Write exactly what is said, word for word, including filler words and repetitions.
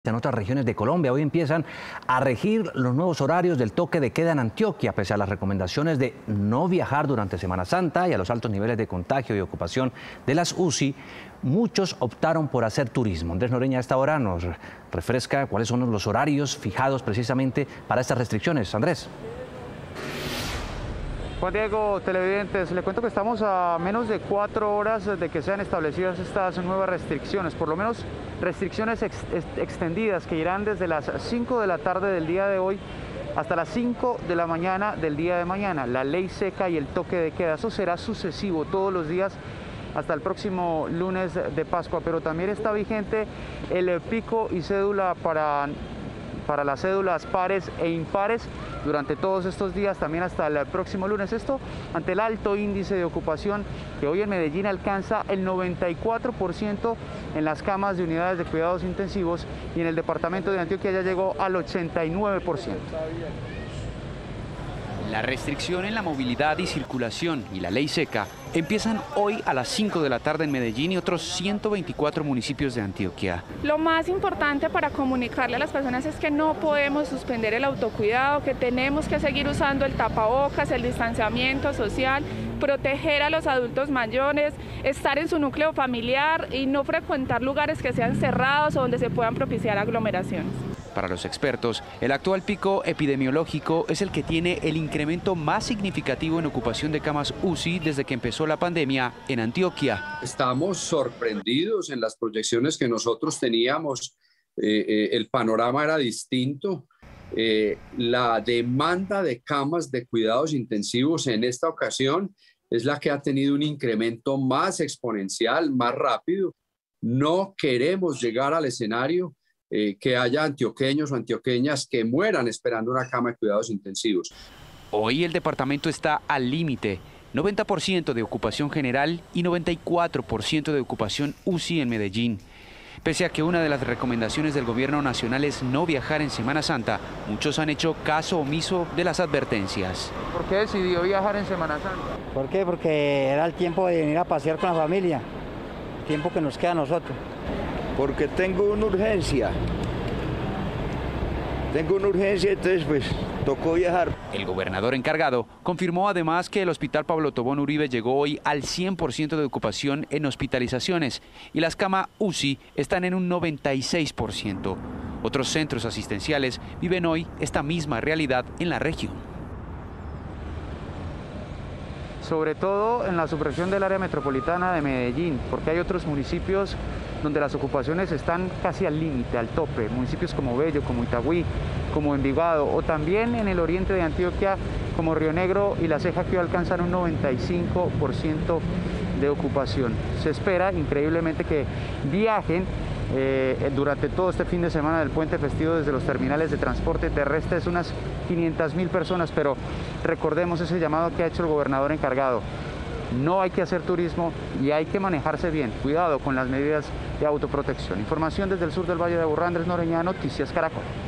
En otras regiones de Colombia hoy empiezan a regir los nuevos horarios del toque de queda en Antioquia, pese a las recomendaciones de no viajar durante Semana Santa y a los altos niveles de contagio y ocupación de las U C I. Muchos optaron por hacer turismo. Andrés Noreña a esta hora nos refresca cuáles son los horarios fijados precisamente para estas restricciones. Andrés. Juan Diego, televidentes, le cuento que estamos a menos de cuatro horas de que sean establecidas estas nuevas restricciones, por lo menos restricciones ex extendidas que irán desde las cinco de la tarde del día de hoy hasta las cinco de la mañana del día de mañana. La ley seca y el toque de queda, eso será sucesivo todos los días hasta el próximo lunes de Pascua, pero también está vigente el pico y cédula para... para las cédulas pares e impares durante todos estos días, también hasta el próximo lunes. Esto ante el alto índice de ocupación que hoy en Medellín alcanza el noventa y cuatro por ciento en las camas de unidades de cuidados intensivos, y en el departamento de Antioquia ya llegó al ochenta y nueve por ciento. La restricción en la movilidad y circulación y la ley seca empiezan hoy a las cinco de la tarde en Medellín y otros ciento veinticuatro municipios de Antioquia. Lo más importante para comunicarle a las personas es que no podemos suspender el autocuidado, que tenemos que seguir usando el tapabocas, el distanciamiento social, proteger a los adultos mayores, estar en su núcleo familiar y no frecuentar lugares que sean cerrados o donde se puedan propiciar aglomeraciones. Para los expertos, el actual pico epidemiológico es el que tiene el incremento más significativo en ocupación de camas U C I desde que empezó la pandemia en Antioquia. Estamos sorprendidos en las proyecciones que nosotros teníamos. Eh, eh, el panorama era distinto. Eh, la demanda de camas de cuidados intensivos en esta ocasión es la que ha tenido un incremento más exponencial, más rápido. No queremos llegar al escenario Eh, que haya antioqueños o antioqueñas que mueran esperando una cama de cuidados intensivos. Hoy el departamento está al límite, noventa por ciento de ocupación general y noventa y cuatro por ciento de ocupación U C I en Medellín. Pese a que una de las recomendaciones del gobierno nacional es no viajar en Semana Santa, muchos han hecho caso omiso de las advertencias. ¿Por qué decidió viajar en Semana Santa? ¿Por qué? Porque era el tiempo de venir a pasear con la familia, el tiempo que nos queda a nosotros. Porque tengo una urgencia, tengo una urgencia, entonces pues tocó viajar. El gobernador encargado confirmó además que el Hospital Pablo Tobón Uribe llegó hoy al cien por ciento de ocupación en hospitalizaciones y las camas U C I están en un noventa y seis por ciento. Otros centros asistenciales viven hoy esta misma realidad en la región. Sobre todo en la subregión del área metropolitana de Medellín, porque hay otros municipios donde las ocupaciones están casi al límite, al tope, municipios como Bello, como Itagüí, como Envigado, o también en el oriente de Antioquia, como Río Negro y La Ceja, que alcanzan un noventa y cinco por ciento de ocupación. Se espera, increíblemente, que viajen eh, durante todo este fin de semana del puente festivo desde los terminales de transporte terrestre, es unas quinientas mil personas, pero recordemos ese llamado que ha hecho el gobernador encargado. No hay que hacer turismo y hay que manejarse bien. Cuidado con las medidas de autoprotección. Información desde el sur del Valle de Aburrá, Andrés Noreña, Noticias Caracol.